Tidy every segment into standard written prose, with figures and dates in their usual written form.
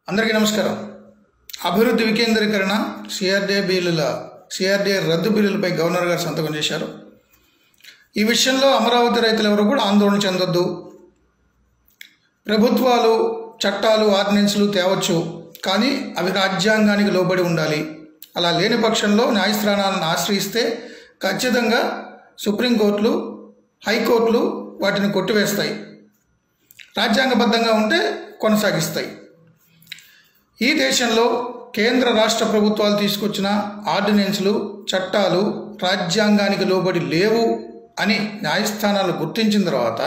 అందరికీ నమస్కారం. అభివృద్ధి వికేంద్రీకరణ సిఆర్డీఏ రద్దు బిల్లులపై గవర్నర్ గారు సంతకం చేశారు. ఈ విషయంలో అమరావతి రైతులు ఎవరు కూడా ఆందోళన చెందొద్దు. ప్రభుత్వాలు చట్టాలు ఆర్డినెన్స్లు తేవచ్చు, కానీ అవి రాజ్యాంగానికి లోబడి ఉండాలి. అలా లేని పక్షంలో న్యాయస్థానాలను ఆశ్రయిస్తే ఖచ్చితంగా సుప్రీంకోర్టులు, హైకోర్టులు వాటిని కొట్టివేస్తాయి. రాజ్యాంగబద్ధంగా ఉంటే కొనసాగిస్తాయి. ఈ దేశంలో కేంద్ర రాష్ట్ర ప్రభుత్వాలు తీసుకొచ్చిన ఆర్డినెన్స్లు, చట్టాలు రాజ్యాంగానికి లోబడి లేవు అని న్యాయస్థానాలు గుర్తించిన తర్వాత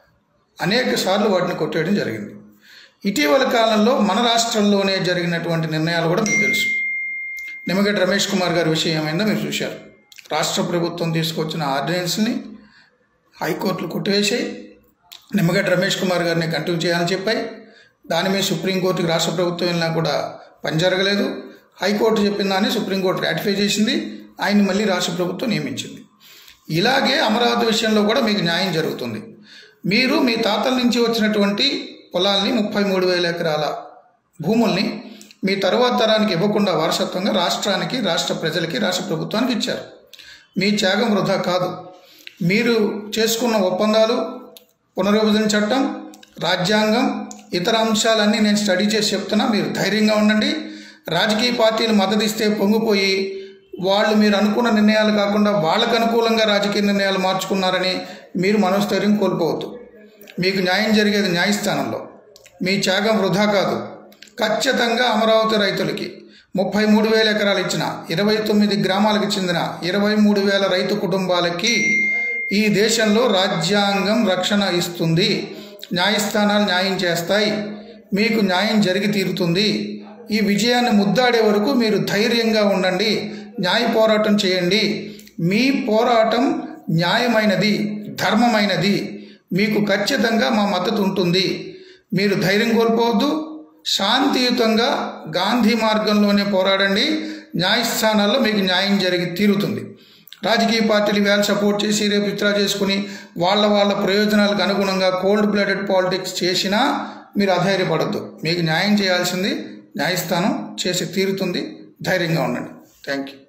అనేక సార్లు వాటిని కొట్టేయడం జరిగింది. ఇటీవల కాలంలో మన రాష్ట్రంలోనే జరిగినటువంటి నిర్ణయాలు కూడా మీకు తెలుసు. నిమ్మగడ్డ రమేష్ కుమార్ గారి విషయం ఏమైందో మీరు చూశారు. రాష్ట్ర ప్రభుత్వం తీసుకొచ్చిన ఆర్డినెన్స్ని హైకోర్టులు కొట్టివేసాయి. నిమ్మగడ్డ రమేష్ కుమార్ గారిని కంటిన్యూ చేయాలని చెప్పాయి. దాని మీద సుప్రీంకోర్టుకి రాష్ట్ర ప్రభుత్వం వెళ్ళినా కూడా పని జరగలేదు. హైకోర్టు చెప్పిన దాన్ని సుప్రీంకోర్టు రాటిఫై చేసింది. ఆయన్ని మళ్ళీ రాష్ట్ర ప్రభుత్వం నియమించింది. ఇలాగే అమరావతి విషయంలో కూడా మీకు న్యాయం జరుగుతుంది. మీరు మీ తాతల నుంచి వచ్చినటువంటి పొలాల్ని 33,000 ఎకరాల భూముల్ని మీ తరువాత తరానికి ఇవ్వకుండా వారసత్వంగా రాష్ట్రానికి, రాష్ట్ర ప్రజలకి, రాష్ట్ర ప్రభుత్వానికి ఇచ్చారు. మీ త్యాగం వృధా కాదు. మీరు చేసుకున్న ఒప్పందాలు, పునర్విభజన చట్టం, రాజ్యాంగం, ఇతర అంశాలన్నీ నేను స్టడీ చేసి చెప్తున్నా. మీరు ధైర్యంగా ఉండండి. రాజకీయ పార్టీలు మద్దతు ఇస్తే పొంగిపోయి వాళ్ళు మీరు అనుకున్న నిర్ణయాలు కాకుండా వాళ్ళకు అనుకూలంగా రాజకీయ నిర్ణయాలు మార్చుకున్నారని మీరు మనోస్థైర్యం కోల్పోవద్దు. మీకు న్యాయం జరిగేది న్యాయస్థానంలో. మీ త్యాగం వృధా కాదు. ఖచ్చితంగా అమరావతి రైతులకి 33,000 ఎకరాలు ఇచ్చిన 29 గ్రామాలకు చెందిన 23,000 రైతు కుటుంబాలకి ఈ దేశంలో రాజ్యాంగం రక్షణ ఇస్తుంది. న్యాయస్థానాలు న్యాయం చేస్తాయి. మీకు న్యాయం జరిగి తీరుతుంది. ఈ విజయాన్ని ముద్దాడే వరకు మీరు ధైర్యంగా ఉండండి. న్యాయ పోరాటం చేయండి. మీ పోరాటం న్యాయమైనది, ధర్మమైనది. మీకు ఖచ్చితంగా మా మద్దతు ఉంటుంది. మీరు ధైర్యం కోల్పోవద్దు. శాంతియుతంగా గాంధీ మార్గంలోనే పోరాడండి. న్యాయస్థానాల్లో మీకు న్యాయం జరిగి తీరుతుంది. రాజకీయ పార్టీలు వేళ సపోర్ట్ చేసి రేపు విత్డ్రా చేసుకుని వాళ్ళ ప్రయోజనాలకు అనుగుణంగా కోల్డ్ బ్లడెడ్ పాలిటిక్స్ చేసినా మీరు అధైర్యపడద్దు. మీకు న్యాయం చేయాల్సింది న్యాయస్థానం చేసి తీరుతుంది. ధైర్యంగా ఉండండి. Thank you.